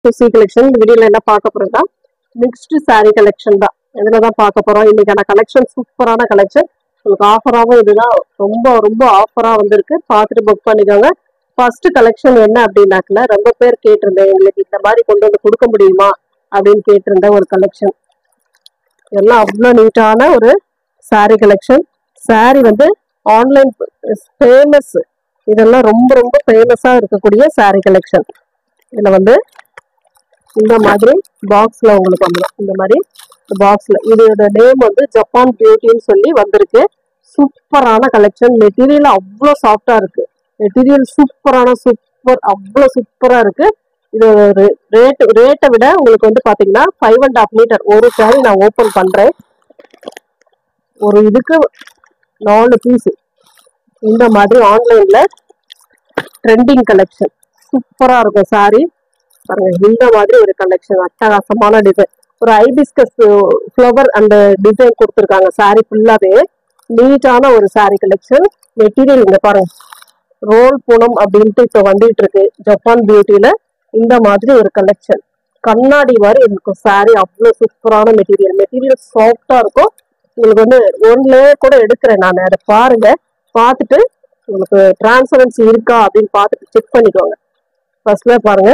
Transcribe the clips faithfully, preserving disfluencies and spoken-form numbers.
to C collection. இந்த வீடியோல என்ன பார்க்க போறோம்னா mixed saree collection தான். இதுல தான் பார்க்க போறோம். இன்னைக்கான collection சூப்பரான collection. உங்களுக்கு ஆஃபராவும் இதுதான் ரொம்ப ரொம்ப ஆஃபரா வந்திருக்கு. பார்த்துட்டு புக் பண்ணிக்கோங்க. ஃபர்ஸ்ட் கலெக்ஷன் என்ன அப்படின்னாக்கல ரொம்ப பேர் கேட்டிருந்தேன், எங்களுக்கு இந்த மாதிரி கொண்டு வந்து கொடுக்க முடியுமா அப்படின்னு கேட்டிருந்த ஒரு கலெக்ஷன். எல்லாம் அவ்வளோ நீட்டான ஒரு saree கலெக்ஷன். saree வந்து ஆன்லைன் ஃபேமஸ், இதெல்லாம் ரொம்ப ரொம்ப ஃபேமஸா இருக்கக்கூடிய saree கலெக்ஷன். இதுல வந்து இந்த மாதிரி பாக்ஸ்ல உங்களுக்கு வந்துடும். இந்த மாதிரி பாக்ஸ்ல இதோட நேம் வந்து ஜப்பான் பியூட்டின்னு சொல்லி வந்திருக்கு. சூப்பரான கலெக்ஷன். மெட்டீரியல் அவ்வளோ சாஃப்டா இருக்கு. மெட்டீரியல் சூப்பரான சூப்பர் அவ்வளோ சூப்பரா இருக்கு. இது ரேட் ரேட்டை விட உங்களுக்கு வந்து பாத்தீங்கன்னா ஃபைவ் அண்ட் ஹாஃப் மீட்டர் ஒரு சாரி நான் ஓபன் பண்றேன். ஒரு இதுக்கு நாலு பீஸ். இந்த மாதிரி ஆன்லைன்ல ட்ரெண்டிங் கலெக்ஷன் சூப்பரா இருக்கும் சாரி. பாருங்க, இந்த மாதிரி ஒரு கலெக்ஷன் அட்டகாசமான டிசைன். ஒரு ஐபிஸ்கஸ் ஃப்ளவர் அந்த டிசைன் கொடுத்துருக்காங்க. சாரி ஃபுல்லாவே நீட்டான ஒரு சாரி கலெக்ஷன். மெட்டீரியல் இங்க பாருங்க, ரோல் பூனம் அப்படின்ட்டு இப்போ வந்துட்டு இருக்கு ஜப்பான் பியூட்டியில. இந்த மாதிரி ஒரு கலெக்ஷன் கண்ணாடி மாதிரி இருக்கும் சாரி. அவ்வளோ சூப்பரான மெட்டீரியல். மெட்டீரியல் சாஃப்டா இருக்கும். உங்களுக்கு வந்து ஒன் லேயர் கூட எடுக்கிறேன் நான். அதை பாருங்க, பார்த்துட்டு உங்களுக்கு டிரான்ஸ்பரன்சி இருக்கா அப்படின்னு பார்த்துட்டு செக் பண்ணிக்கோங்க. ஃபர்ஸ்ட்ல பாருங்க,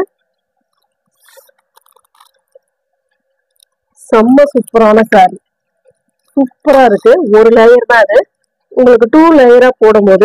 செம்ம சூப்பரான சாரி. சூப்பரா இருக்கு. ஒரு லேயர் தான் அது. உங்களுக்கு டூ லேயரா போடும் போது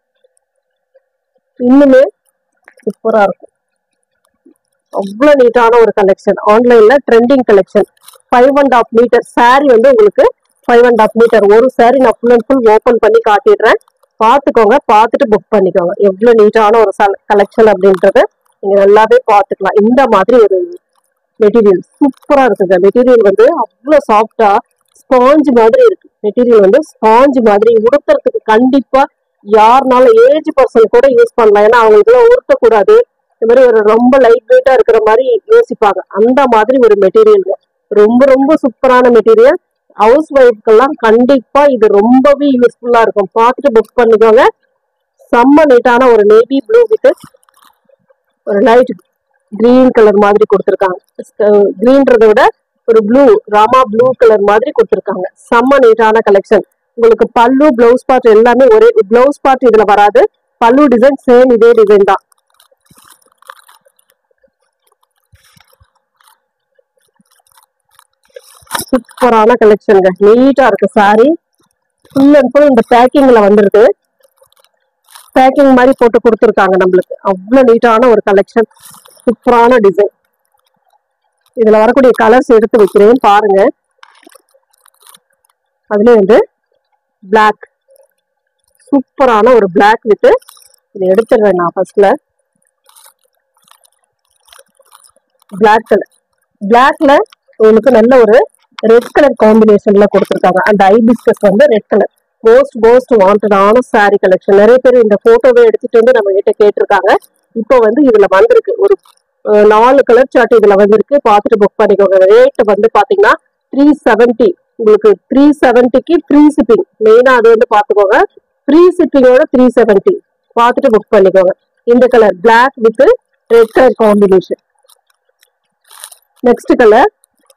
இன்னுமே சூப்பரா இருக்கும். அவ்வளவு நீட்டான ஒரு கலெக்ஷன். ஆன்லைன்ல trending collection. Five and half meter sari வந்து உங்களுக்கு ஃபைவ் அண்ட் ஹாஃப் மீட்டர் ஒரு சாரி நான் ஃபுல் அண்ட் ஃபுல் ஓபன் பண்ணி காட்டிடுறேன். பார்த்துக்கோங்க, பார்த்துட்டு புக் பண்ணிக்கோங்க. எவ்வளவு நீட்டான ஒரு கலெக்ஷன் அப்படின்றது நீங்க நல்லாவே பார்த்துக்கலாம். இந்த மாதிரி ஒரு மெட்டீரியல் சூப்பரா இருக்குங்க. மெட்டீரியல் வந்து அவ்வளோ சாஃப்டா ஸ்பாஞ்ச் மாதிரி இருக்கு. மெட்டீரியல் வந்து ஸ்பாஞ்ச் மாதிரி உடுத்துறதுக்கு கண்டிப்பா யாருனாலும் ஏஜ் பர்சன் கூட யூஸ் பண்ணலாம். ஏன்னா அவங்களுக்கு எல்லாம் உடுத்தக்கூடாது, இந்த மாதிரி ஒரு ரொம்ப லைட் வெயிட்டா இருக்கிற மாதிரி யோசிப்பாங்க. அந்த மாதிரி ஒரு மெட்டீரியல் ரொம்ப ரொம்ப சூப்பரான மெட்டீரியல். ஹவுஸ் ஒய்ஃப்கெல்லாம் கண்டிப்பா இது ரொம்பவே யூஸ்ஃபுல்லா இருக்கும். பார்த்துட்டு புக் பண்ணிக்கோங்க. செம்ம நீட்டான ஒரு நேவி ப்ளூ வித் ஒரு லைட் கிரீன் கலர் மாதிரி கொடுத்துருக்காங்க. கிரீன்றதை விட ஒரு ப்ளூ ராமா ப்ளூ கலர் மாதிரி கொடுத்துருக்காங்க. செம்ம நீட்டான கலெக்ஷன். உங்களுக்கு பல்லு பிளவுஸ் பார்ட் எல்லாமே ஒரே பிளவுஸ் பார்ட் இதுல வராது. பல்லு டிசைன் சேம் இதே டிசைன் தான். சூப்பரான கலெக்ஷனுங்க. நீட்டா இருக்கு சாரி. ஃபுல் அண்ட் ஃபுல் இந்த பேக்கிங்ல வந்துருக்கு. பேக்கிங் மாதிரி போட்டு கொடுத்துருக்காங்க நம்மளுக்கு. அவ்வளவு நீட்டான ஒரு கலெக்ஷன். சூப்பரான டிசைன். இதுல வரக்கூடிய கலர்ஸ் எடுத்து வைக்கிறேன் பாருங்க. அதுல வந்து பிளாக், சூப்பரான ஒரு பிளாக் வித் இதை எடுத்துடுறேன் நான் ஃபர்ஸ்ட்ல. பிளாக் கலர், பிளாக்ல உங்களுக்கு நல்ல ஒரு ரெட் கலர் காம்பினேஷன்ல கொடுத்துருக்காங்க. அந்த ஐபிஸ்கஸ் வந்து ரெட் கலர் மோஸ்ட் மோஸ்ட் வாண்டடான சாரி கலெக்ஷன். நிறைய பேர் இந்த போட்டோவை எடுத்துட்டு வந்து நம்ம கிட்ட கேட்டிருக்காங்க. இப்போ வந்து இதுல வந்திருக்கு ஒரு நாலு கலர் சார்ட் இதுல வந்திருக்கு. பார்த்துட்டு புக் பண்ணிக்கோங்க. ரேட் வந்து பாத்தீங்கன்னா த்ரீ செவன்டி. உங்களுக்கு த்ரீ செவன்டிக்கு ஃப்ரீ ஷிப்பிங். மெயினா அது வந்து பாத்துக்கோங்க. ஃப்ரீ ஷிப்பிங்கோட த்ரீ செவன்டி. பார்த்துட்டு புக் பண்ணிக்கோங்க. இந்த colour black with red colour combination. Next colour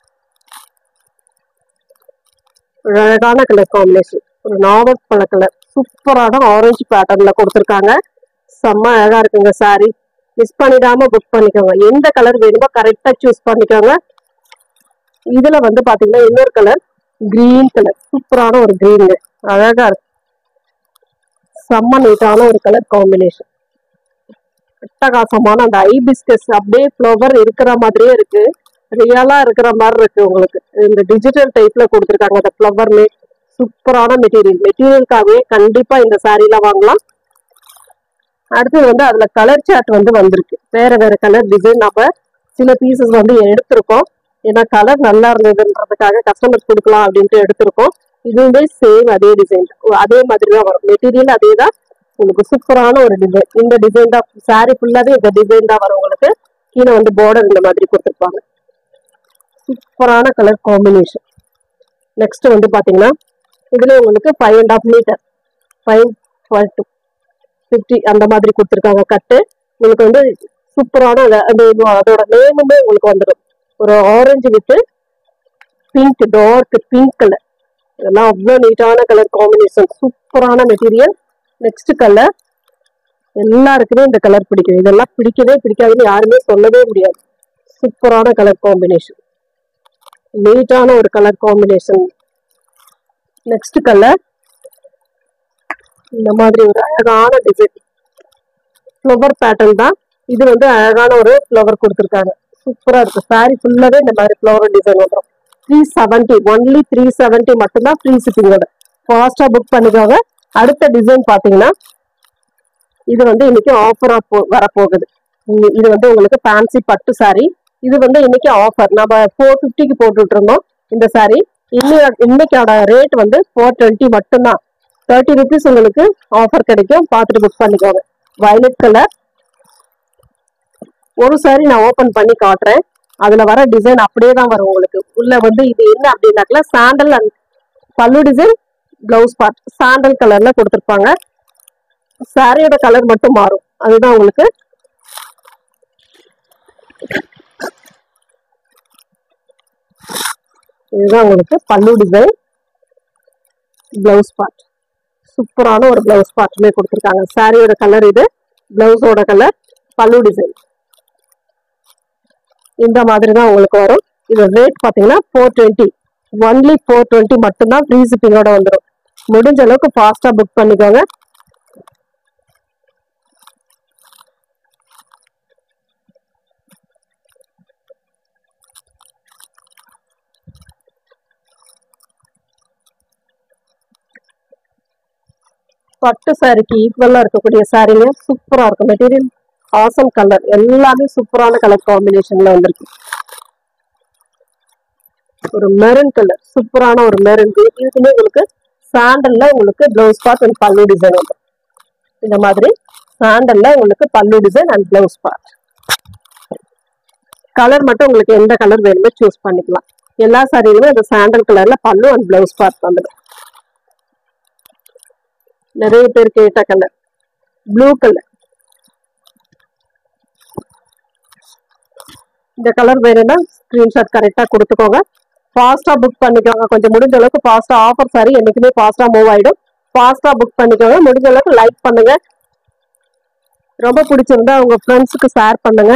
அழகான கலர் காம்பினேஷன். ஒரு நாவல் பழ கலர் சூப்பரான ஆரஞ்சு பேட்டர்ன்ல கொடுத்துருக்காங்க. செம்ம அழகா இருக்குங்க சாரி. மிஸ் பண்ணிடாம புக் பண்ணிக்கோங்க. எந்த கலர் வேணுமோ கரெக்டா சூஸ் பண்ணிக்கோங்க. இதுல வந்து பாத்தீங்கன்னா இன்னொரு கலர் கிரீன் கலர். சூப்பரான ஒரு கிரீன் அழகா இருக்கு. செம்ம நீட்டான ஒரு கலர் காம்பினேஷன். அட்டகாசமான அந்த ஐபிஸ்கஸ் அப்படியே ஃப்ளவர் இருக்கிற மாதிரியே இருக்கு. ரியலா இருக்கிற மாதிரி இருக்கு. உங்களுக்கு இந்த டிஜிட்டல் டைப்ல கொடுத்துருக்காங்க. அந்த ஃப்ளவர் மேட் சூப்பரான மெட்டீரியல். மெட்டீரியலுக்காகவே கண்டிப்பா இந்த சாரீல வாங்கலாம். அடுத்து வந்து அதுல கலர் சார்ட் வந்து வந்திருக்கு. வேற வேற கலர் டிசைன் நம்ம சில பீசஸ் வந்து எடுத்திருக்கோம். ஏன்னா கலர் நல்லா இருந்ததுன்றதுக்காக கஸ்டமர்ஸ் கொடுக்கலாம் அப்படின்ட்டு எடுத்திருக்கோம். இதுவுமே சேம் அதே டிசைன், அதே மாதிரி தான் வரும். மெட்டீரியல் அதே தான். உங்களுக்கு சூப்பரான ஒரு டிசைன். இந்த டிசைன் தான் சாரி ஃபுல்லாவே இந்த டிசைன் தான் வரும். உங்களுக்கு கீழே வந்து பார்டர் இந்த மாதிரி கொடுத்துருப்பாங்க. சூப்பரான கலர் காம்பினேஷன். நெக்ஸ்ட் வந்து பாத்தீங்கன்னா இதுல உங்களுக்கு five and half meter five fifty அந்த மாதிரி கொடுத்துருக்காங்க கட்டு. உங்களுக்கு வந்து சூப்பரான அதோட நேமுமே உங்களுக்கு வந்துடும். ஒரு orange with pink, dark pink colour. இதெல்லாம் அவ்வளோ நீட்டான கலர் காம்பினேஷன், சூப்பரான மெட்டீரியல். நெக்ஸ்ட் கலர் எல்லாருக்குமே இந்த கலர் பிடிக்கும். இதெல்லாம் பிடிக்கவே பிடிக்காதுன்னு யாருமே சொல்லவே முடியாது. சூப்பரான கலர் காம்பினேஷன், நீட்டான ஒரு கலர் காம்பினேஷன். நெக்ஸ்ட் கலர் இந்த மாதிரி ஒரு அழகான டிசைன், ஃப்ளவர் பேட்டர்ன் தான் இது. வந்து அழகான ஒரு ஃப்ளவர் கொடுத்துருக்காங்க, சூப்பரா இருக்கு. சாரி ஃபுல்லாவே இந்த மாதிரி ஃப்ளவர் டிசைன் வந்துடும். Three seventy only three seventy மட்டும்தான் ஃப்ரீ ஷிப்பிங்கோட. ஃபாஸ்டா புக் பண்ணிக்கோங்க. அடுத்த டிசைன் பாத்தீங்கன்னா இது வந்து இன்னைக்கு ஆஃபரா போ வரப்போகுது. இது வந்து உங்களுக்கு ஃபேன்சி பட்டு சாரி. இது வந்து இன்னைக்கு ஆஃபர், நம்ம ஃபோர் ஃபிஃப்டிக்கு போட்டுட்டு இருந்தோம் இந்த சாரி. இன்னைக்கு இன்னைக்கான ரேட் வந்து ஃபோர் டுவெண்ட்டி மட்டும்தான். தேர்ட்டி ருபீஸ் உங்களுக்கு ஆஃபர் கிடைக்கும், பார்த்துட்டு புக் பண்ணிக்கோங்க. Violet colour. ஒரு சாரி நான் ஓபன் பண்ணி காட்டுறேன், அதுல வர டிசைன் அப்படியே தான் வரும் உங்களுக்கு. உள்ள வந்து இது என்ன அப்படின்னாக்கல sandal and pallu design, blouse part sandal கலர்ல கொடுத்துருப்பாங்க. சாரியோட கலர் மட்டும் மாறும், அதுதான் உங்களுக்கு. இதுதான் உங்களுக்கு பல்லு டிசைன், பிளவுஸ் பார்ட். சூப்பரான ஒரு பிளவுஸ் பார்ட்லயே கொடுத்துருக்காங்க. சாரியோட கலர் இது, பிளவுஸோட கலர், பல்லு டிசைன் இந்த மாதிரி தான் உங்களுக்கு வரும். இது ரேட் பாத்தீங்கன்னா four twenty only four twenty மட்டும்தான் ஃப்ரீ ஷிப்பிங்கோட வந்துடும். முடிஞ்ச அளவுக்கு ஃபாஸ்டா புக் பண்ணிக்கோங்க. பட்டு சாரிக்கு ஈக்குவலா இருக்கக்கூடிய சாரீங்க சூப்பரா இருக்கும். மெட்டீரியல் ஆசம், கலர் எல்லாமே சூப்பரான கலர் காம்பினேஷன்ல வந்திருக்கு. ஒரு மெரூன் கலர், சூப்பரான ஒரு மெரூன். இதுக்குமே உங்களுக்கு சாண்டல்ல உங்களுக்கு blouse part and pallu design வரும். இந்த மாதிரி சாண்டல்ல உங்களுக்கு pallu design and blouse part. Colour மட்டும் உங்களுக்கு எந்த கலர் வேணுமோ சூஸ் பண்ணிக்கலாம். எல்லா சாரியுமே அந்த சாண்டல் கலர்ல பல்லு அண்ட் பிளவுஸ் பார்ட் வந்துடும். நிறைய பேர் கேட்ட கலர் ப்ளூ கலர். இந்த கலர் வேணும்னா ஸ்கிரீன்ஷாட் கரெக்டா கொடுத்துக்கோங்க. ஃபாஸ்டா புக் பண்ணிக்கோங்க. கொஞ்சம் முடிஞ்ச அளவுக்கு ஃபாஸ்டா, ஆஃபர் சாரி என்னைக்குமே ஃபாஸ்டா மூவ் ஆயிடும். ஃபாஸ்டா புக் பண்ணிக்கோங்க. முடிஞ்ச அளவுக்கு லைக் பண்ணுங்க. ரொம்ப பிடிச்சிருந்தா உங்க ஃப்ரெண்ட்ஸுக்கு ஷேர் பண்ணுங்க.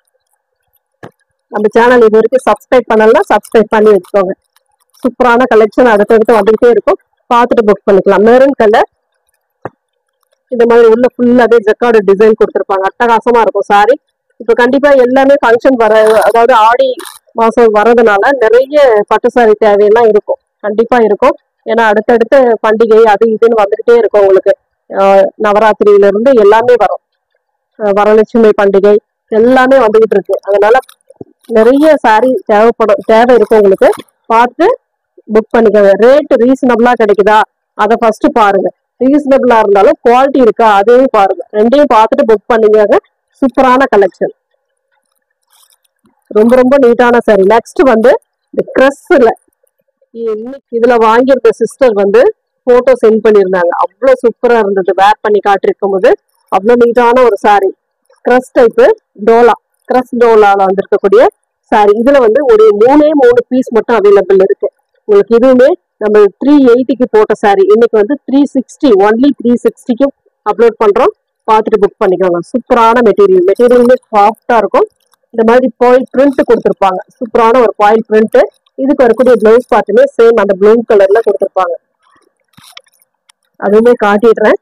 நம்ம சேனல் இது வரைக்கும் சப்ஸ்கிரைப் பண்ணலன்னா சப்ஸ்கிரைப் பண்ணி வச்சுக்கோங்க. சூப்பரான கலெக்ஷன் அடுத்தடுத்து வந்துகிட்டே இருக்கும், பார்த்துட்டு புக் பண்ணிக்கலாம். Maroon colour. இந்த மாதிரி உள்ள ஃபுல்லாவே ஜக்கார்டு டிசைன் கொடுத்துருப்பாங்க, அட்டகாசமா இருக்கும் சாரி. இப்போ கண்டிப்பா எல்லாமே ஃபங்க்ஷன் வர, அதாவது ஆடி மாசம் வர்றதுனால நிறைய பட்டு சாரி தேவையெல்லாம் இருக்கும், கண்டிப்பா இருக்கும். ஏன்னா அடுத்தடுத்த பண்டிகை அது இதுன்னு வந்துகிட்டே இருக்கும் உங்களுக்கு. நவராத்திரியில இருந்து எல்லாமே வரும், வரலட்சுமி பண்டிகை எல்லாமே வந்துகிட்டு இருக்கு. அதனால நிறைய சாரி தேவைப்படும், தேவை இருக்கும் உங்களுக்கு. பார்த்து புக் பண்ணிக்கோங்க. ரேட் ரீசனபிளா கிடைக்குதா அதை ஃபர்ஸ்ட் பாருங்க. ரீசனபிளா இருந்தாலும் குவாலிட்டி இருக்கா அதையும் பாருங்க. ரெண்டையும் பார்த்துட்டு புக் பண்ணிக்கோங்க. சூப்பரான கலெக்ஷன், ரொம்ப ரொம்ப நீட்டான சாரி. நெக்ஸ்ட் வந்து இந்த கிரஸ்ல இதுல வாங்கியிருந்த சிஸ்டர் வந்து போட்டோ சென்ட் பண்ணியிருந்தாங்க. அவ்வளவு சூப்பரா இருந்தது, வேர் பண்ணி காட்டிருக்கும் போது. அவ்வளவு நீட்டான ஒரு சாரி, கிரஸ் டைப்பு டோலா, கிரஸ் டோலால வந்திருக்கக்கூடிய சாரி. இதுல வந்து ஒரு மூணே மூணு பீஸ் மட்டும் அவைலபிள் இருக்கு உங்களுக்கு. இதுவுமே நம்ம த்ரீ எயிட்டிக்கு போட்ட சாரி இன்னைக்கு வந்து த்ரீ சிக்ஸ்டி ஒன்லி த்ரீ சிக்ஸ்டிக்கு அப்லோட் பண்றோம். பார்த்துட்டு புக் பண்ணிக்கோங்க. சூப்பரான மெட்டீரியல், மெட்டீரியலுமே சாஃப்டா இருக்கும். இந்த மாதிரி பாயில் பிரிண்ட் கொடுத்துருப்பாங்க, சூப்பரான ஒரு பாயில் பிரிண்ட். இதுக்கு வரக்கூடிய பிளவுஸ் பார்ட்டுமே சேம் அந்த ப்ளூ கலர்ல கொடுத்துருப்பாங்க. அதுவுமே காட்டிடுறேன்,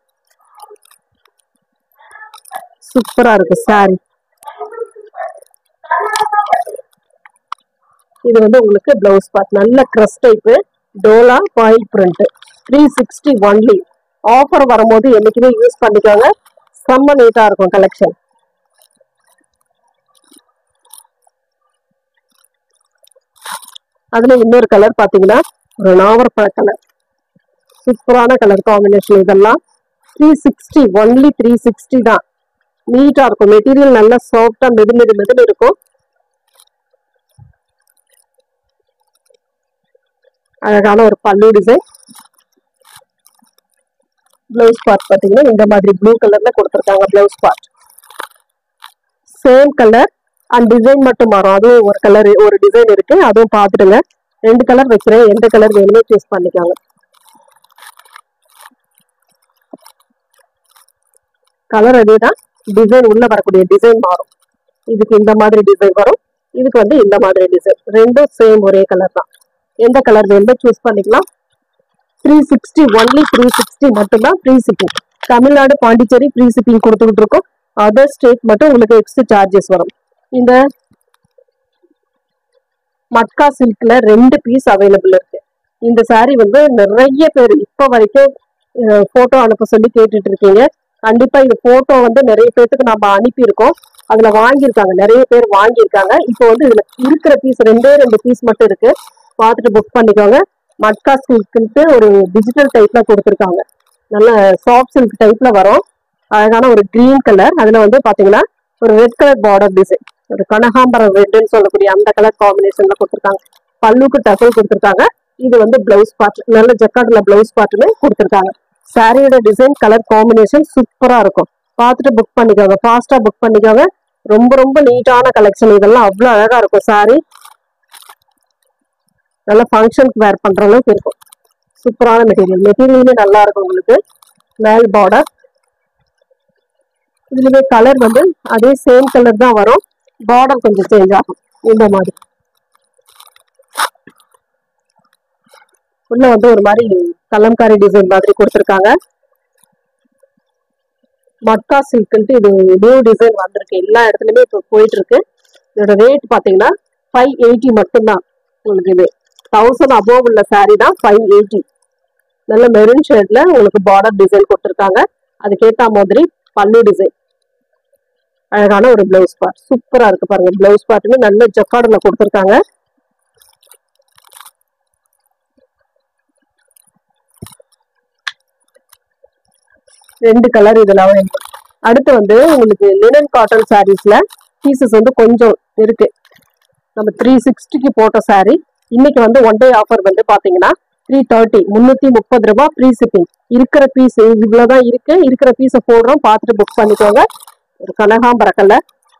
சூப்பரா இருக்கு சாரி. இது வந்து உங்களுக்கு பிளவுஸ் பார்ட், நல்ல கிரஸ் டைப்பு டோலா foil print. Three sixty only. Offer வரும்போது என்னைக்குமே யூஸ் பண்ணிக்கோங்க, செம்ம நீட்டா இருக்கும் கலெக்ஷன். அதுல இன்னொரு கலர் பாத்தீங்கன்னா ஒரு நாவற்பழ கலர், சூப்பரான கலர் காம்பினேஷன். இதெல்லாம் three sixty only three sixty தான். நீட்டா இருக்கும், மெட்டீரியல் நல்லா சாஃப்டா மெது மெது மெதுன்னு இருக்கும். அழகான ஒரு பல்லு டிசைன். பிளவுஸ் பார்ட் பாத்தீங்கன்னா இந்த மாதிரி ப்ளூ கலர்ல கொடுத்துருக்காங்க blouse part. Same colour and design மட்டும் மாறும். அதுவும் ஒரு கலர் ஒரு டிசைன் இருக்கு, அதுவும் பார்த்துடுங்க. ரெண்டு கலர் வைக்கிறேன், எந்த கலர் வேணுமோ சூஸ் பண்ணிக்கோங்க. கலர் அதேதான், டிசைன் உள்ள வரக்கூடிய டிசைன் மாறும். இதுக்கு இந்த மாதிரி டிசைன் வரும், இதுக்கு வந்து இந்த மாதிரி டிசைன். ரெண்டும் சேம் ஒரே கலர் தான். எந்த கலர் வேணுமோ சூஸ் பண்ணிக்கலாம். Three sixty only three sixty மட்டும்தான் free shipping. Tamil Nadu Pondicherry free shipping கொடுத்துக்கிட்டு இருக்கோம். அதர் ஸ்டேட் மட்டும் உங்களுக்கு எக்ஸ்ட்ரா சார்ஜஸ் வரும். இந்த மட்கா சில்க்ல ரெண்டு பீஸ் அவைலபிள் இருக்கு. இந்த சாரீ வந்து நிறைய பேர் இப்ப வரைக்கும் போட்டோ அனுப்ப சொல்லி கேட்டுட்டு இருக்கீங்க. கண்டிப்பா இந்த போட்டோ வந்து நிறைய பேருக்கு நம்ம அனுப்பியிருக்கோம். அதுல வாங்கியிருக்காங்க, நிறைய பேர் வாங்கியிருக்காங்க. இப்போ வந்து இதுல இருக்கிற பீஸ் ரெண்டே ரெண்டு பீஸ் மட்டும் இருக்கு, பார்த்துட்டு புக் பண்ணிக்கோங்க. மட்கா சில்க்ன்ட்டு ஒரு டிஜிட்டல் டைப்ல கொடுத்துருக்காங்க. நல்ல சாஃப்ட் சில்க் டைப்ல வரும். அழகான ஒரு கிரீன் கலர், அதுல வந்து பாத்தீங்கன்னா ஒரு ரெட் கலர் பார்டர் டிசைன், ஒரு கனகாம்பரம் ரெட்னு சொல்லக்கூடிய அந்த கலர் காம்பினேஷன்ல கொடுத்துருக்காங்க. பல்லுக்கு டசல் கொடுத்துருக்காங்க. இது வந்து பிளவுஸ் பார்ட், நல்ல ஜக்கார்ட்ல பிளவுஸ் பார்ட்டுமே கொடுத்துருக்காங்க. சாரியோட டிசைன் கலர் காம்பினேஷன் சூப்பரா இருக்கும். பார்த்துட்டு புக் பண்ணிக்கோங்க, ஃபாஸ்டா புக் பண்ணிக்கோங்க. ரொம்ப ரொம்ப நீட்டான கலெக்ஷன், இதெல்லாம் அவ்வளவு அழகா இருக்கும். சாரி நல்ல ஃபங்க்ஷனுக்கு வேர் பண்ற அளவுக்கு இருக்கும். சூப்பரான மெட்டீரியல், மெட்டீரியலுமே நல்லா இருக்கும். உங்களுக்கு மேல் பார்டர், இதுலயே கலர் வந்து அதே சேம் கலர் தான் வரும், பார்டர் கொஞ்சம் சேஞ்ச் ஆகும். இந்த மாதிரி உள்ள வந்து ஒரு மாதிரி கலம்காரி டிசைன் மாதிரி கொடுத்துருக்காங்க. மட்கா சில்க்ன்ட்டு இது நியூ டிசைன் வந்திருக்கு, எல்லா இடத்துலயுமே இப்போ போயிட்டு இருக்கு. இதோட ரேட் பாத்தீங்கன்னா ஃபைவ் எயிட்டி மட்டும்தான். உங்களுக்கு இது தௌசண்ட் அபோவ் உள்ள சாரீ தான் ஃபைவ் எயிட்டி. நல்ல மெரூன் ஷேட்ல உங்களுக்கு பார்டர் டிசைன் கொடுத்துருக்காங்க. அதுக்கேற்ற மாதிரி பல்லு டிசைன், அழகான ஒரு பிளவுஸ் பார்ட் சூப்பரா இருக்கு. பாருங்க, பிளவுஸ் பார்ட்டுமே நல்ல ஜக்கார்ட்ல கொடுத்துருக்காங்க. ரெண்டு கலர் இதுல. அடுத்து வந்து உங்களுக்கு லினன் காட்டன் சாரீஸ்ல பீசஸ் வந்து கொஞ்சம் இருக்கு. நம்ம த்ரீ சிக்ஸ்டிக்கு போட்ட சாரீ இன்னைக்கு வந்து ஒன் டே ஆஃபர் வந்து பாத்தீங்கன்னா த்ரீ தேர்ட்டி முன்னூத்தி முப்பது ரூபாய் ஃப்ரீ ஷிப்பிங். இருக்கிற பீஸ் இவ்வளவுதான் இருக்கு, இருக்கிற பீஸை போடுறோம், பார்த்துட்டு புக் பண்ணிக்கோங்க. ஒரு கனகாம்பர கலர்,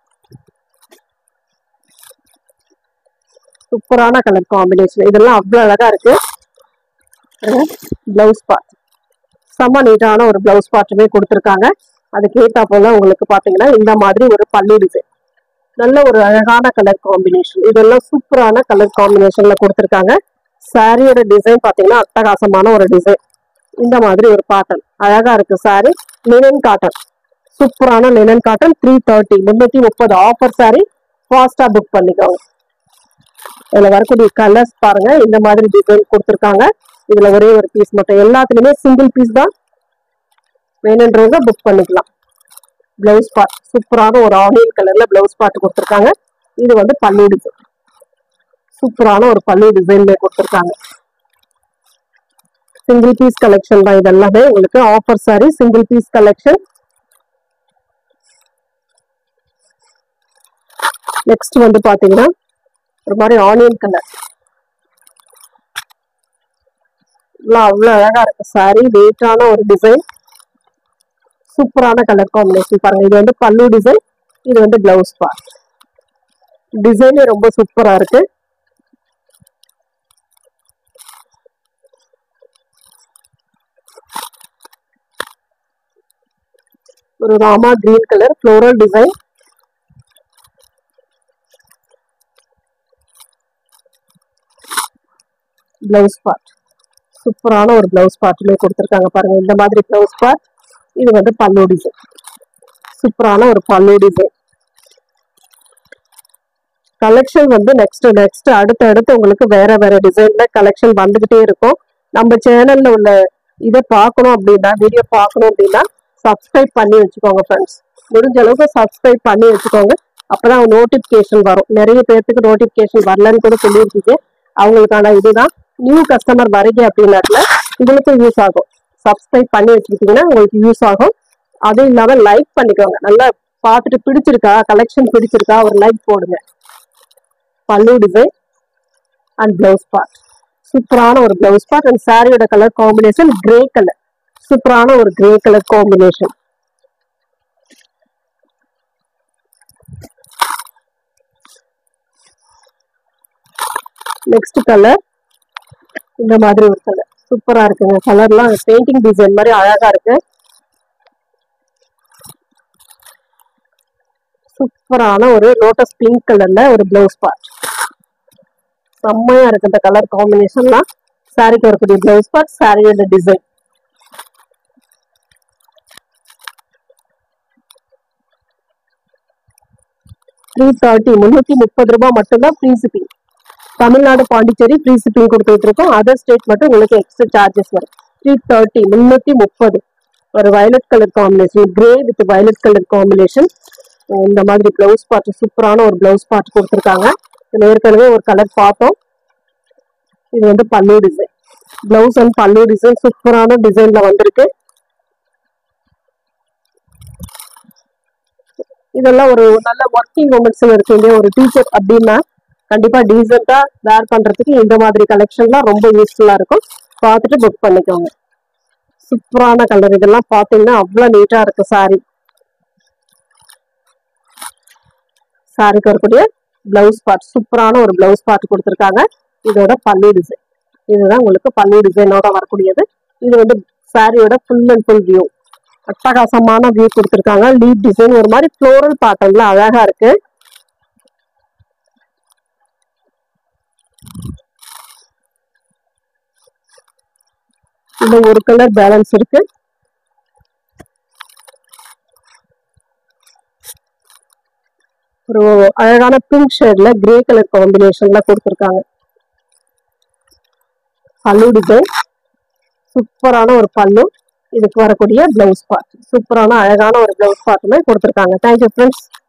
சூப்பரான கலர் காம்பினேஷன், இதெல்லாம் அவ்வளவு அழகா இருக்கு. பிளவுஸ் பார்ட் செம்ம நீட்டான ஒரு பிளவுஸ் பார்ட்டுமே கொடுத்துருக்காங்க. அதுக்கு ஏற்றா போல உங்களுக்கு பாத்தீங்கன்னா இந்த மாதிரி ஒரு பல்லு டிசைன், நல்ல ஒரு அழகான கலர் காம்பினேஷன், இதெல்லாம் சூப்பரான கலர் காம்பினேஷன்ல கொடுத்துருக்காங்க. சாரியோட டிசைன் பாத்தீங்கன்னா அட்டகாசமான ஒரு டிசைன். இந்த மாதிரி ஒரு பாட்டன் அழகா இருக்கு. சாரி லினன் காட்டன், சூப்பரான லினன் காட்டன். த்ரீ தேர்ட்டி முன்னூத்தி முப்பது ஆஃபர் சாரி, ஃபாஸ்டா புக் பண்ணிக்கோங்க. இதுல வரக்கூடிய கலர்ஸ் பாருங்க, இந்த மாதிரி டிசைன் கொடுத்துருக்காங்க. இதுல ஒரே ஒரு பீஸ் மட்டும், எல்லாத்துலயுமே சிங்கிள் பீஸ் தான். வேணுன்றவங்க புக் பண்ணிக்கலாம். பிளவுஸ் பார்ட் சூப்பரான ஒரு ஆனியன் கலர்ல பிளவுஸ் பார்ட் கொடுத்துருக்காங்க. இது வந்து பல்லு டிசைன், சூப்பரான ஒரு பல்லு டிசைன்ல கொடுத்துருக்காங்க. சிங்கிள் பீஸ் கலெக்ஷன் தான் இதெல்லாமே உங்களுக்கு offer sari, single piece collection. Next வந்து பாத்தீங்கன்னா ஒரு மாதிரி ஆனியன் கலர், அவ்வளவு அழகா இருக்கு சாரி. வெயிட்டான ஒரு டிசைன், சூப்பரான கலர் காம்பினேஷன். பாருங்க, இது வந்து பல்லு டிசைன், இது வந்து பிளவுஸ் பார்ட். டிசைனே ரொம்ப சூப்பரா இருக்கு. ஒரு Rama green colour floral design, blouse part சூப்பரான ஒரு பிளவுஸ் பார்ட்லயே கொடுத்துருக்காங்க. பாருங்க, இந்த மாதிரி பிளவுஸ் பார்ட். இது வந்து பல்லு டிசைன், சூப்பரான ஒரு பல்லு டிசைன். கலெக்ஷன் வந்து நெக்ஸ்ட் நெக்ஸ்ட் அடுத்து அடுத்து உங்களுக்கு வேற வேற டிசைன்ல கலெக்ஷன் வந்துகிட்டே இருக்கும். நம்ம சேனல்ல உள்ள இதை பார்க்கணும் அப்படின்னா, வீடியோ பார்க்கணும் அப்படின்னா சப்ஸ்கிரைப் பண்ணி வச்சுக்கோங்க ஃப்ரெண்ட்ஸ். முடிஞ்ச அளவுக்கு சப்ஸ்கிரைப் பண்ணி வச்சுக்கோங்க, அப்பதான் நோட்டிபிகேஷன் வரும். நிறைய பேருக்கு நோட்டிபிகேஷன் வரலன்னு கூட சொல்லியிருக்கீங்க, அவங்களுக்கான இதுதான். நியூ கஸ்டமர் வரீங்க அப்படின்னால உங்களுக்கும் யூஸ் ஆகும். சப்ஸ்கிரைப் பண்ணி வச்சுக்கிட்டீங்கன்னா உங்களுக்கு யூஸ் ஆகும். அதுவும் இல்லாம லைக் பண்ணிக்கோங்க. நல்லா பார்த்துட்டு பிடிச்சிருக்கா, கலெக்ஷன் பிடிச்சிருக்கா, ஒரு லைக் போடுங்க. பல்லு டிசைன் அண்ட் பிளவுஸ் பார்ட், சூப்பரான ஒரு பிளவுஸ் பார்ட். அண்ட் சாரியோட கலர் காம்பினேஷன் கிரே கலர், சூப்பரான ஒரு grey colour combination. Next colour இந்த மாதிரி ஒரு கலர் சூப்பரா இருக்குங்க. கலர்லாம் பெயிண்டிங் டிசைன் மாதிரி அழகா இருக்கு. சூப்பரான ஒரு லோட்டஸ் பிங்க் கலர்ல ஒரு பிளவுஸ் பார்ட். செம்மையா இருக்கு இந்த கலர் காம்பினேஷன்லாம். சாரிக்கு வரக்கூடிய பிளவுஸ் பார்ட், சாரியோட டிசைன். த்ரீ தேர்ட்டி முன்னூத்தி முப்பது ரூபாய் மட்டும்தான் free shipping. Tamil Nadu Pondicherry free shipping கொடுத்துட்டு இருக்கோம். அதர் ஸ்டேட் மட்டும் உங்களுக்கு எக்ஸ்ட்ரா சார்ஜஸ் வரும். த்ரீ தேர்ட்டி முன்னூத்தி முப்பது. ஒரு violet colour combination, grey with violet colour combination. இந்த மாதிரி பிளவுஸ் பார்ட், சூப்பரான ஒரு பிளவுஸ் பார்ட் கொடுத்துருக்காங்க. ஏற்கனவே ஒரு கலர் பார்த்தோம். இது வந்து pallu design. Blouse and pallu design சூப்பரான டிசைன்ல வந்திருக்கு. இதெல்லாம் ஒரு நல்ல ஒர்க்கிங் உமன்ஸ் இருக்கீங்க, ஒரு டீச்சர் அப்படின்னா கண்டிப்பா டீசெண்டா வேர் பண்றதுக்கு இந்த மாதிரி கலெக்ஷன்லாம் ரொம்ப யூஸ்ஃபுல்லா இருக்கும். பார்த்துட்டு புக் பண்ணிக்கோங்க. சூப்பரான கலர். இதெல்லாம் பாத்தீங்கன்னா அவ்வளவு நீட்டா இருக்கு சாரி. சாரிக்கு வரக்கூடிய பிளவுஸ் பார்ட், சூப்பரான ஒரு பிளவுஸ் பார்ட் கொடுத்துருக்காங்க. இதோட பல்லு டிசைன். இதுதான் உங்களுக்கு பல்லு டிசைனோட வரக்கூடியது. இது வந்து சாரியோட ஃபுல் அண்ட் ஃபுல் வியூ. அட்டகாசமான வியூ கொடுத்துருக்காங்க. லீப் டிசைன் ஒரு மாதிரி ஃப்ளோரல் பேட்டர்ன்ல அழகா இருக்கு. இந்த ஒரு கலர் பேலன்ஸ் இருக்கு. ஒரு அழகான பிங்க் ஷேட்ல கிரே கலர் காம்பினேஷன்ல கொடுத்துருக்காங்க. பல்லு டிசைன் சூப்பரான ஒரு பல்லு. இதுக்கு வரக்கூடிய பிளவுஸ் பார்ட், சூப்பரான அழகான ஒரு பிளவுஸ் பார்ட்டுமே கொடுத்துருக்காங்க. Thank you friends.